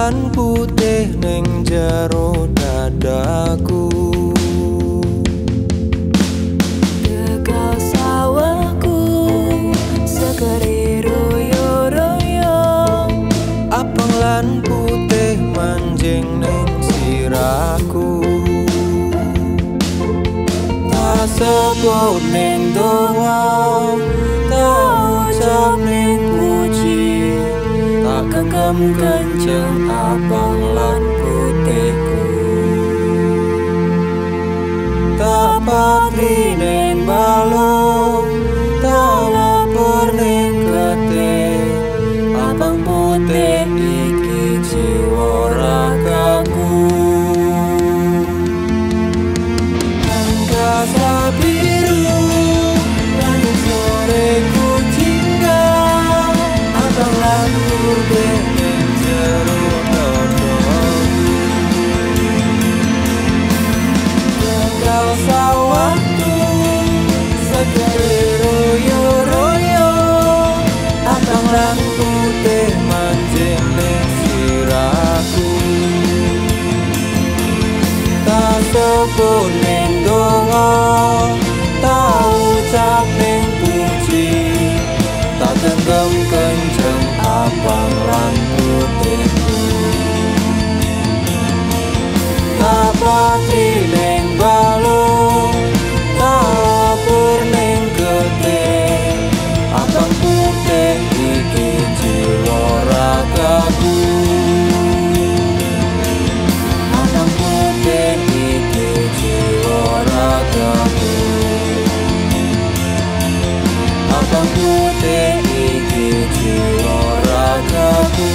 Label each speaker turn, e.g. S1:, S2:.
S1: lan putih ning jero dadaku.
S2: Tegal sawahku segeri royo-royo,
S1: Abang lan putih manjing ning siraku. Tak sebut ning donga, tak ucap ning puji, tak genggam kenceng abang lan putihku. Tak patri ning balung, tak lapor ning getih, abang putih iki jiwa ragaku. Angkasa biru langit sore ku tinggal, abang lan putih ning jero dadaku. Tegal sawahku segeri royo-royo, abang lan putih manjing ning siraku. Tak sebut ning donga, tak ucap ning puji, tak genggam kenceng abang lan putihku. Tak patri ning balung, tak lapor ning getih, abang putih iki jiwa ragaku. Abang putih iki jiwa ragaku. Abang putih iki jiwa ragaku.